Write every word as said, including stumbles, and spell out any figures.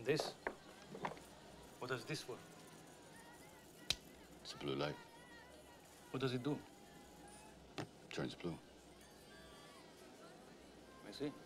this? What does this for? It's a blue light. What does it do? Turns blue. I see.